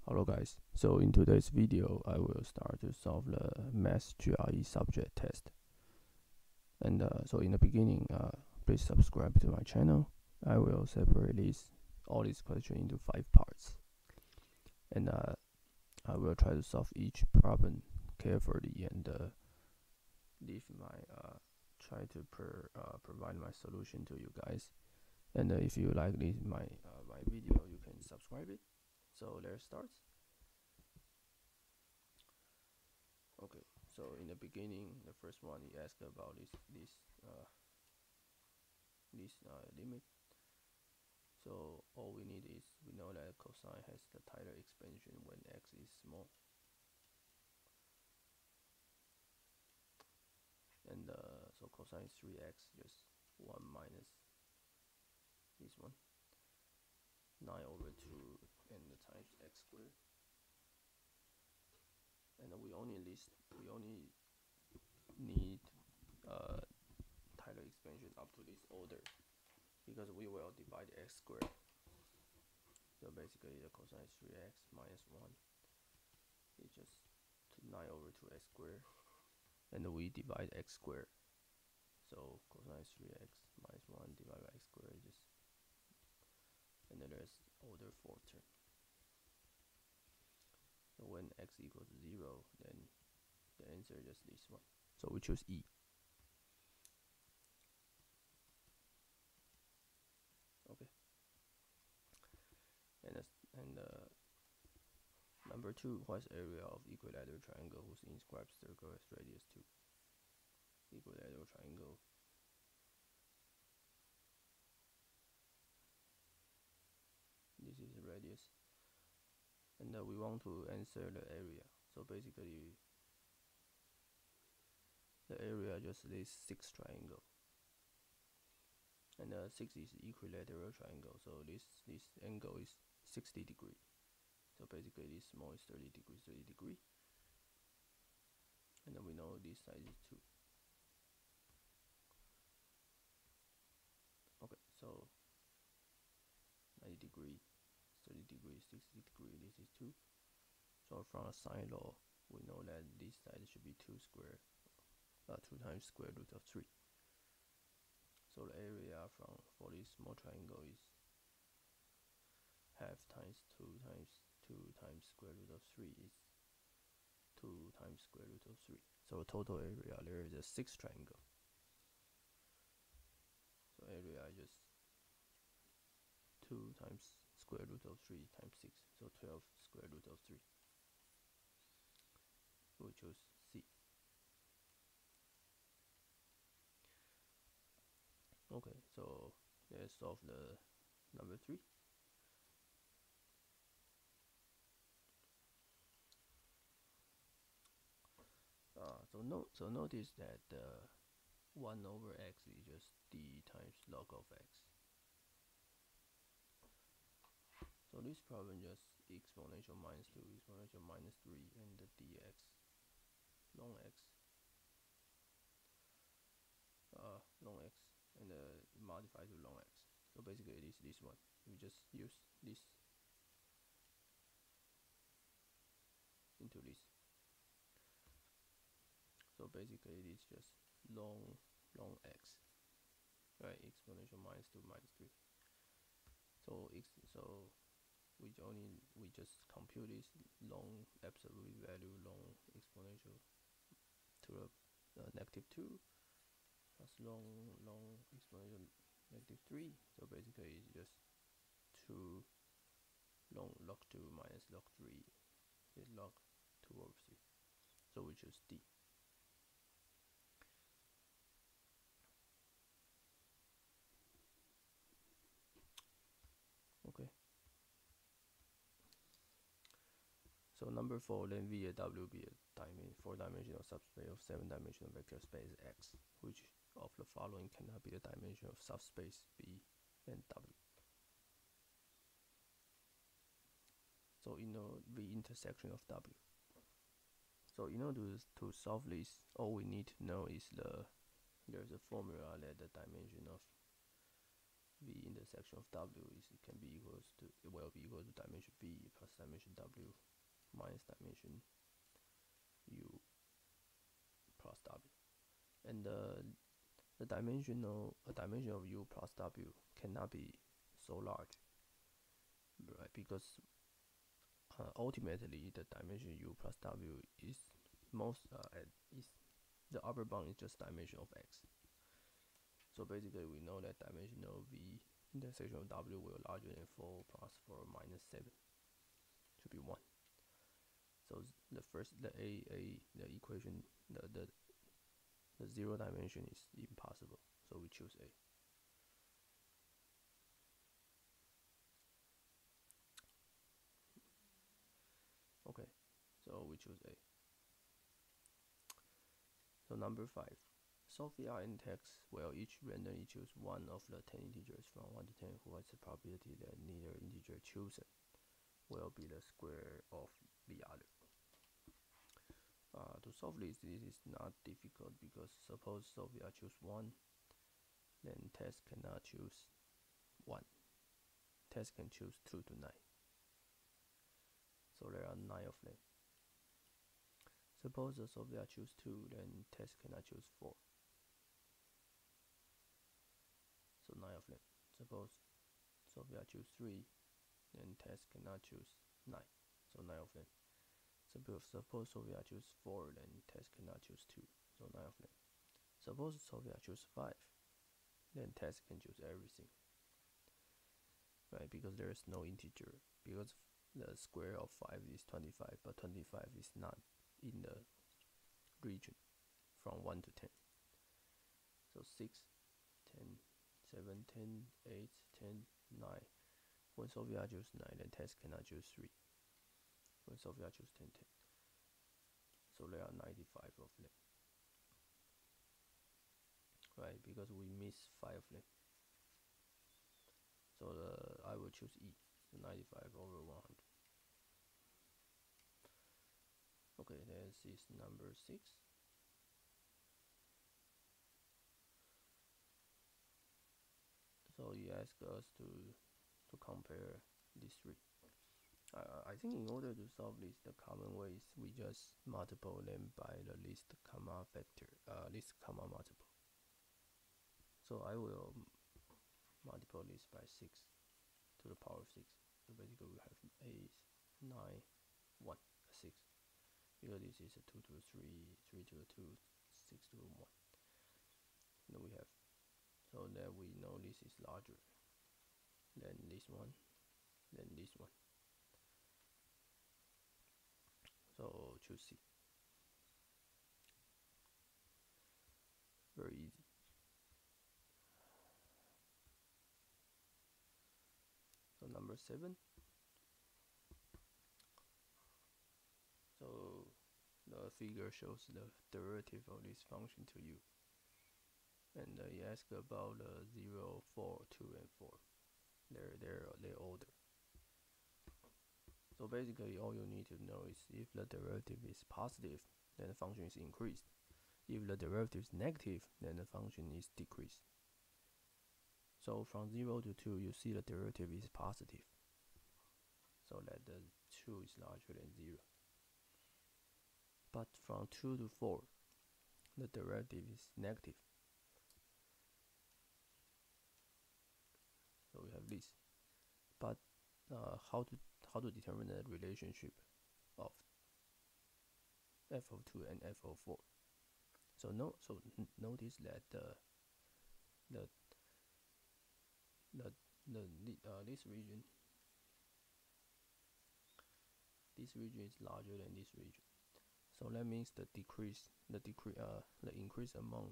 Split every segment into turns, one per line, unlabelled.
Hello guys, so in today's video I will start to solve the Math GRE subject test. And so in the beginning, please subscribe to my channel. I will separate all these questions into 5 parts. And I will try to solve each problem carefully and leave my try to provide my solution to you guys. And if you like my video, you can subscribe it. So let's start. Okay, so in the beginning, the first one he asked about this limit. So all we need is we know that cosine has the Taylor expansion when x is small, and so cosine is 3x, just 1 minus this one, 9 over 2 and times x squared. And we only need Taylor expansion up to this order, because we will divide x squared. So basically the cosine is 3x minus 1 is just 9 over 2x squared, and we divide x squared. So cosine is 3x minus 1 divided by x squared is just, and then there's order 4 term. So when x equals 0, then the answer is just this one. So we choose E. Okay. And number 2, what's area of equilateral triangle whose inscribed circle has radius 2? Equilateral triangle. This is the radius. And we want to answer the area. So basically, the area just this 6 triangle. And 6 is equilateral triangle, so this angle is 60 degrees. So basically this small is 30 degrees. And then we know this side is 2. Okay, so 90 degrees, 30 degrees, 60 degrees, this is 2. So from a sine law, we know that this side should be 2 times square root of 3. So the area for this small triangle is half times 2 times 2 times square root of 3 is 2 times square root of 3. So total area, there is a 6 triangle. So area is just 2 times square root of 3 times 6, so 12 square root of 3. We choose C. Okay, so let's solve the number 3. So notice that 1 over x is just d times log of x. So this problem just exponential minus 2, exponential minus 3, and the dx log x, and modify to log x. So basically it is this one. We just use this into this. So basically it is just log x, right? Exponential minus 2 minus 3. So we just compute this long absolute value long exponential to the negative 2 plus long exponential negative 3. So basically it's just 2 log 2 minus log 3 is log 2 over 3. So we choose D. Okay. So number 4, then V a W be a 4-dimensional subspace of 7-dimensional vector space X, which of the following cannot be the dimension of subspace V and W. So V intersection of W. So to solve this, all we need to know is there's a formula that the dimension of v intersection of w can be equals to, it will be equal to dimension v plus dimension w minus dimension u plus w. And the dimension of u plus w cannot be so large, right? Because ultimately the dimension u plus w is the upper bound is just dimension of x. So basically we know that dimension of v intersection of w will larger than 4 plus 4 minus 7 should be 1. So the equation, the zero dimension is impossible, so we choose A. Okay, so we choose A. So number 5, solve VR and text where each randomly choose one of the 10 integers from 1 to 10 who has the probability that neither integer chosen will be the square of the other. To solve this is not difficult, because suppose Sophia choose 1, then test cannot choose 1. Test can choose 2 to 9. So there are 9 of them. Suppose Sophia choose 2, then test cannot choose 4. So 9 of them. Suppose Sophia choose 3, then test cannot choose 9. So 9 of them. Suppose Sophia choose 4, then test cannot choose 2. So 9 of them. Suppose Sophia choose 5, then test can choose everything. Right, because there is no integer. Because the square of 5 is 25, but 25 is not in the region from 1 to 10. So 6, 10, 7, 10, 8, 10, 9. When Sophia choose 9, then test cannot choose 3. When Sophia choose 10, 10. So there are 95 of them. Right, because we miss 5 of them. So I will choose E, so 95 over 100. Okay, this is number 6. So he asked us to compare these 3. I think in order to solve this, the common way is we just multiply them by the least common factor, least common multiple. So I will multiply this by 6 to the power of 6. So basically we have 8, 9, 1, 6. Because this is a 2 to a 3, 3 to a 2, 6 to a 1. Then we have, so that we know this is larger than this one, than this one. So choose C. Very easy. So number 7. So the figure shows the derivative of this function to you. And he asks about 0, 4, 2, and 4. Their order. So basically all you need to know is if the derivative is positive, then the function is increased. If the derivative is negative, then the function is decreased. So from 0 to 2, you see the derivative is positive, so that the 2 is larger than 0. But from 2 to 4, the derivative is negative. So we have this. But how to determine the relationship of f of 2 and f of 4? So notice that this region is larger than this region. So that means the increase amount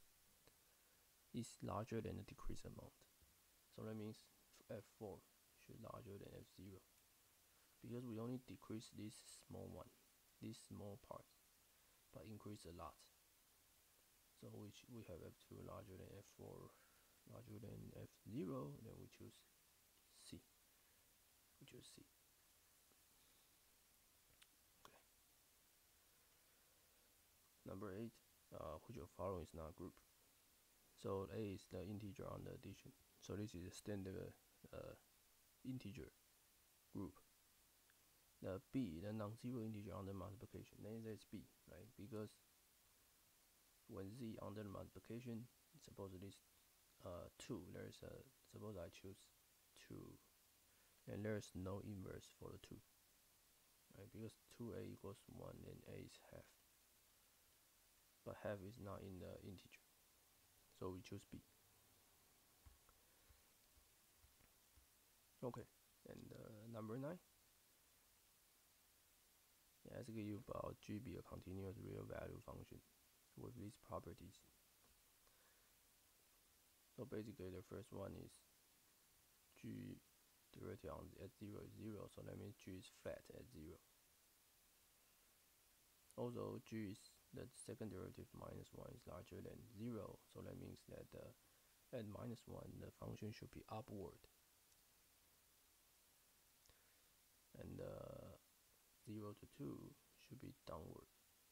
is larger than the decrease amount. So that means f4 should be larger than f0, because we only decrease this small one, this small part, but increase a lot. So we have f2 larger than f4, larger than f0, then we choose C. We choose C. Okay. Number 8, which of following is not a group? So A is the integer on the addition. So this is a standard integer group. The b, the non-zero integer under multiplication, then that's b, right? Because when z under multiplication, suppose this 2, there's a, suppose I choose 2, and there's no inverse for the 2, right? Because 2a equals 1, and a is half, but half is not in the integer, so we choose b. Okay, and number 9. It asks you about g be a continuous real value function with these properties. So basically, the first one is g derivative at 0 is 0, so that means g is flat at 0. Also, g is the second derivative minus 1 is larger than 0, so that means that at minus 1 the function should be upward, and 0 to 2 should be downward.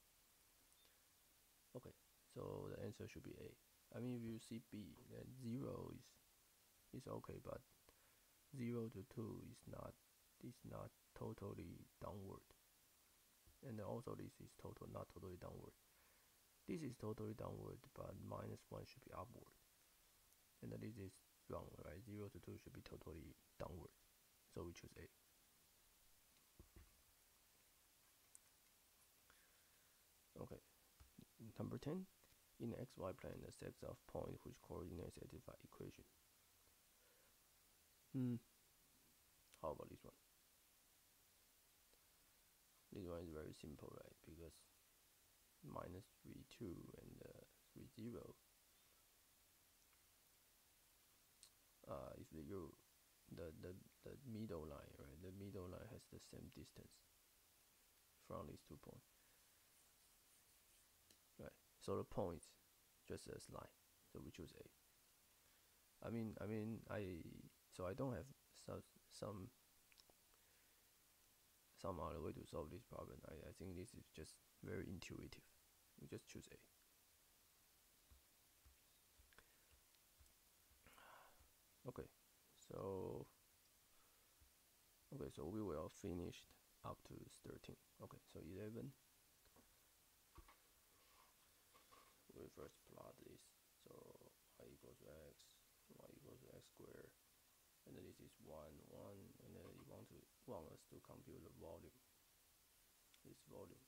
Okay, so the answer should be A. I mean, if you see B, then 0 is okay, but 0 to 2 is not totally downward, and also this is not totally downward. This is totally downward, but minus 1 should be upward, and this is wrong, right? 0 to 2 should be totally downward, so we choose A. Okay, number 10. In the xy plane, the set of points which coordinate satisfy equation. How about this one? This one is very simple, right? Because minus 3, 2 and 3, 0. If the middle line, right? The middle line has the same distance from these 2 points, right? So the points just as line, so we choose A. I don't have some other way to solve this problem. I think this is just very intuitive. We just choose A. Okay, so we will finish up to 13. Okay, so 11. We first plot this. So y equals x, y equals x squared, and then this is 1, 1, and then you want us to compute the volume. This volume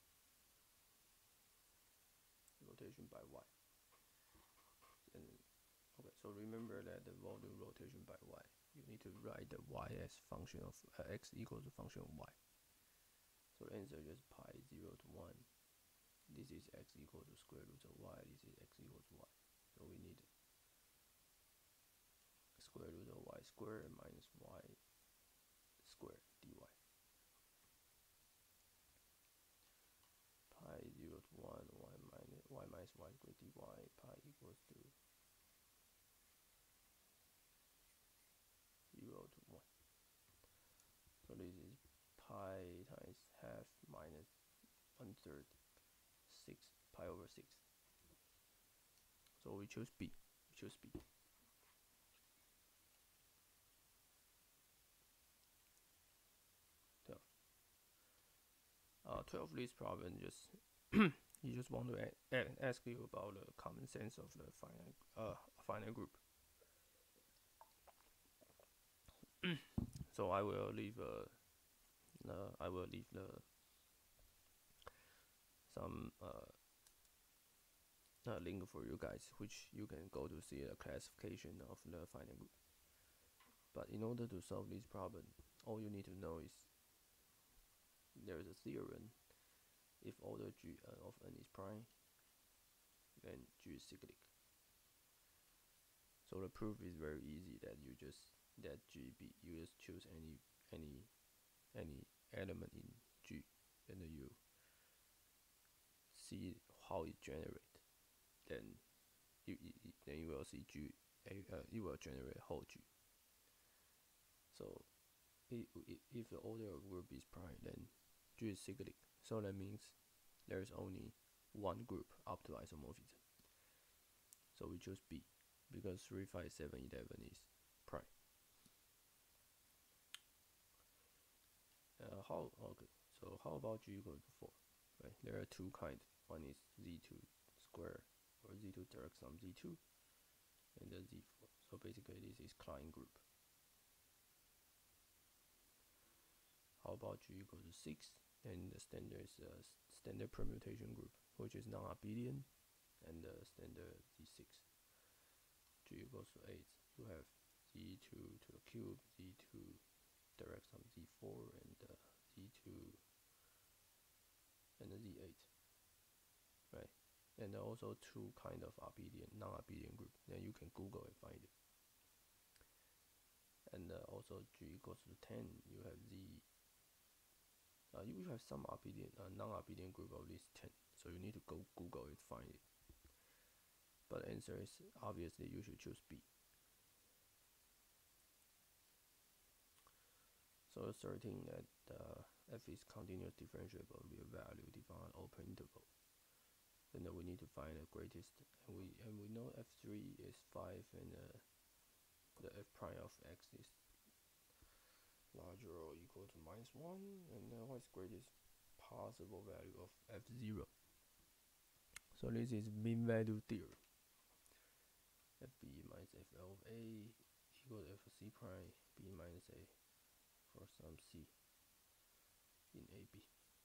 rotation by y. And okay, so remember that the volume rotation by y, you need to write the y as function of x equals to function of y. So the answer is pi 0 to 1. This is x equals to square root of y. This is x equals to y. So we need square root of y squared minus y squared dy. Pi 0 to 1, y minus y squared dy, pi equals to 0 to 1. So this is pi times half minus 1/3, 6, pi over 6. So we choose B. 12. This problem just he just want to ask you about the common sense of the finite group. So I will leave some link for you guys, which you can go to see the classification of the finite group. But in order to solve this problem, all you need to know is there is a theorem. If order G of n is prime, then G is cyclic. So the proof is very easy. That you just choose any element in G, and then you see how it generates. Then you will see G. It will generate whole G. So if the order of group is prime, then G is cyclic. So that means there is only one group up to isomorphism. So we choose B. because 3, 5, 7, 11 is prime. Okay, so how about g equal to 4? Right, there are two kinds. One is z2 square or z2 direct sum z2 and the z4. So basically this is Klein group. How about g equal to 6? And the standard is standard permutation group, which is non-abelian, and the standard z6. G equals to 8. You have z2 to the cube, z2 direct sum z4, and z2 and the z8. Right, and also two kind of abelian, non-abelian group. Then you can Google and find it. And also g equals to 10. You have you have some abelian, non-abelian group of this 10. So you need to go Google it, find it. But the answer is obviously you should choose B. So asserting that f is continuous differentiable with a value defined open interval. Then we need to find the greatest, and we know f3 is 5, and the f prime of x is larger or equal to -1, and what is greatest possible value of f0? So this is mean value theorem. fb minus f of a equal to f of c prime b minus a for some c in AB.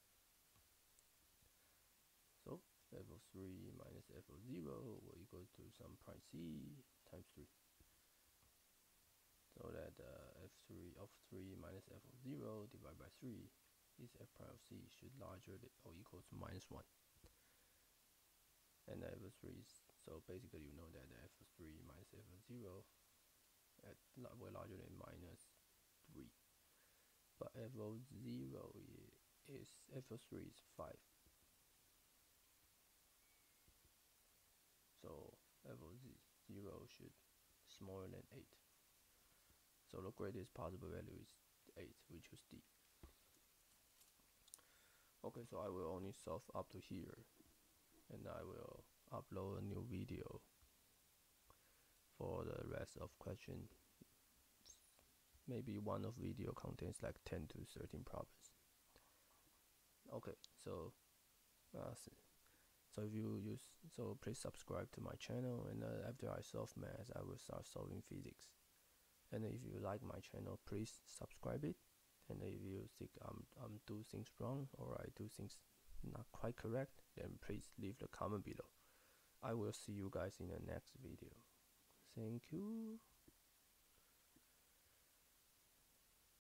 So f of 3 minus f of 0 will equal to some prime c times 3. So that f3 of 3 minus f of 0 divided by 3 is f prime of c should larger than or equal to -1. And f of 3 is, so basically you know that f of 3 minus f of 0 will larger than -3. But f of 0 is f of 3 is 5. So f of 0 should smaller than 8. So the greatest possible value is 8. We choose D. Okay, so I will only solve up to here, and I will upload a new video for the rest of question. Maybe one of video contains like 10 to 13 problems. Okay, so if you use, so please subscribe to my channel, and after I solve math, I will start solving physics. And if you like my channel, please subscribe it. And if you think I'm do things wrong or I do things not quite correct, then please leave the comment below. I will see you guys in the next video. Thank you.